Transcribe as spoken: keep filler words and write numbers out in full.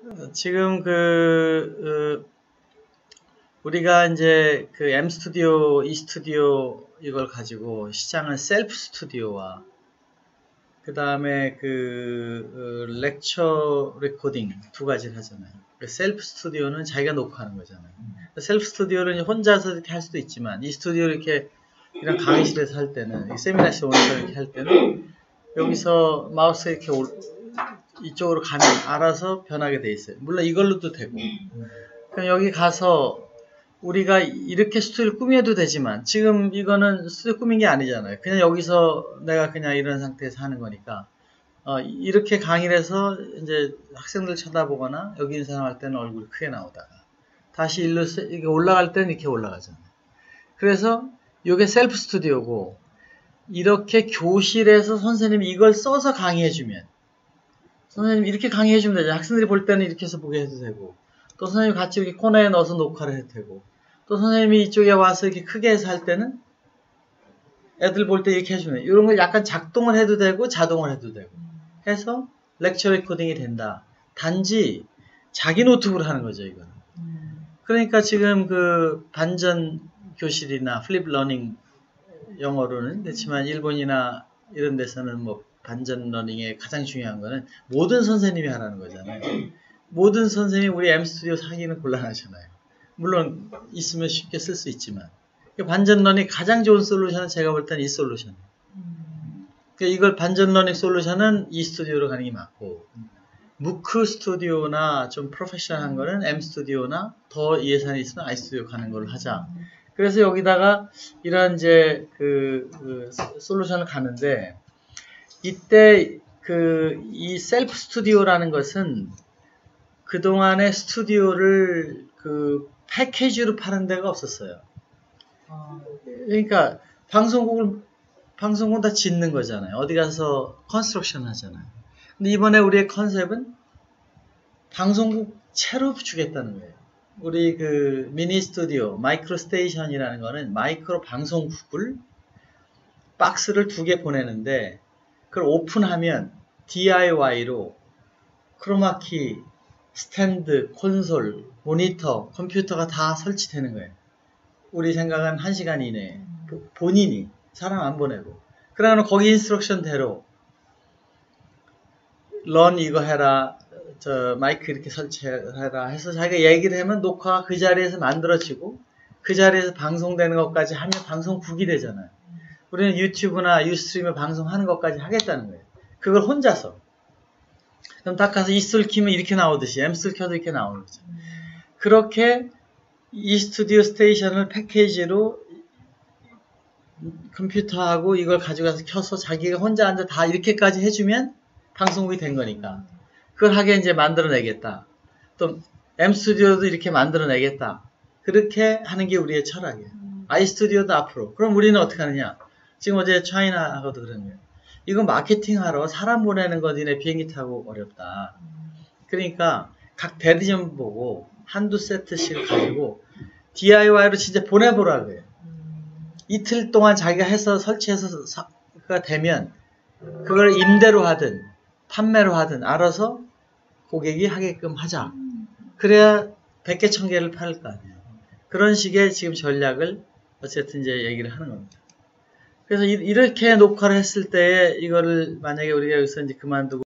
지금 그, 어, 우리가 이제 그 M 스튜디오, E 스튜디오 이걸 가지고 시장을 셀프 스튜디오와 그 다음에 그 어, 렉처 레코딩 두 가지를 하잖아요. 셀프 스튜디오는 자기가 녹화하는 거잖아요. 셀프 스튜디오는 혼자서 이렇게 할 수도 있지만 이 스튜디오 이렇게 이런 강의실에서 할 때는 세미나실 오면서 이렇게 할 때는 여기서 마우스 이렇게 올, 이쪽으로 가면 알아서 변하게 돼 있어요. 물론 이걸로도 되고. 그럼 여기 가서 우리가 이렇게 스튜디오를 꾸며도 되지만 지금 이거는 스튜디오 꾸민 게 아니잖아요. 그냥 여기서 내가 그냥 이런 상태에서 하는 거니까 어, 이렇게 강의를 해서 이제 학생들 쳐다보거나 여기 있는 사람 할 때는 얼굴이 크게 나오다가 다시 일로 이게 올라갈 때는 이렇게 올라가잖아요. 그래서 이게 셀프 스튜디오고 이렇게 교실에서 선생님이 이걸 써서 강의해주면 선생님 이렇게 강의해주면 되죠. 학생들이 볼 때는 이렇게 해서 보게 해도 되고 또 선생님이 같이 이렇게 코너에 넣어서 녹화를 해도 되고 또 선생님이 이쪽에 와서 이렇게 크게 해서 할 때는 애들 볼 때 이렇게 해주면 이런 걸 약간 작동을 해도 되고 자동을 해도 되고 해서 렉처 레코딩이 된다. 단지 자기 노트북으로 하는 거죠, 이거는. 그러니까 지금 그 반전 교실이나 플립 러닝 영어로는 그렇지만 일본이나 이런 데서는 뭐 반전 러닝의 가장 중요한 거는 모든 선생님이 하라는 거잖아요. 모든 선생님이 우리 M 스튜디오 사기는 곤란하잖아요. 물론 있으면 쉽게 쓸 수 있지만 반전 러닝 가장 좋은 솔루션은 제가 볼 때는 이 솔루션. 그러니까 이걸 반전 러닝 솔루션은 이 스튜디오로 가는 게 맞고 무크 스튜디오나 좀 프로페셔널한 거는 M 스튜디오나 더 예산이 있으면 I 스튜디오 가는 걸로 하자. 그래서 여기다가 이런 이제 그, 그 솔루션을 가는데 이때 그 이 셀프 스튜디오라는 것은 그동안의 스튜디오를 그 패키지로 파는 데가 없었어요. 그러니까 방송국을 방송국 다 짓는 거잖아요. 어디 가서 컨스트럭션 하잖아요. 근데 이번에 우리의 컨셉은 방송국 채로 주겠다는 거예요. 우리 그 미니 스튜디오, 마이크로 스테이션이라는 거는 마이크로 방송국을 박스를 두 개 보내는데 그걸 오픈하면 디아이와이로 크로마키, 스탠드, 콘솔, 모니터, 컴퓨터가 다 설치되는 거예요. 우리 생각은 한 시간 이내에 본인이 사람 안 보내고 그러면 거기 인스트럭션대로 런 이거 해라 저 마이크 이렇게 설치해라 해서 자기가 얘기를 하면 녹화가 그 자리에서 만들어지고 그 자리에서 방송되는 것까지 하면 방송국이 되잖아요. 우리는 유튜브나 유스트림에 방송하는 것까지 하겠다는 거예요. 그걸 혼자서. 그럼 딱 가서 이스를 키면 이렇게 나오듯이 엠스를 켜도 이렇게 나오는 거죠. 그렇게 이 스튜디오 스테이션을 패키지로 컴퓨터하고 이걸 가져가서 켜서 자기가 혼자 앉아 다 이렇게까지 해주면 방송국이 된 거니까 그걸 하게 이제 만들어내겠다. 또 M 스튜디오도 이렇게 만들어내겠다. 그렇게 하는 게 우리의 철학이에요. I 스튜디오도 앞으로. 그럼 우리는 어떻게 하느냐? 지금 어제 차이나하고도 그런 거예요. 이거 마케팅하러 사람 보내는 거 니네 비행기 타고 어렵다. 그러니까 각 대리점 보고 한두 세트씩 가지고 디아이와이로 진짜 보내보라 그래요. 이틀 동안 자기가 해서 설치해서 가 되면 그걸 임대로 하든 판매로 하든 알아서 고객이 하게끔 하자. 그래야 백 개, 천 개를 팔 거 아니에요. 그런 식의 지금 전략을 어쨌든 이제 얘기를 하는 겁니다. 그래서 이렇게 녹화를 했을 때 이거를 만약에 우리가 여기서 이제 그만두고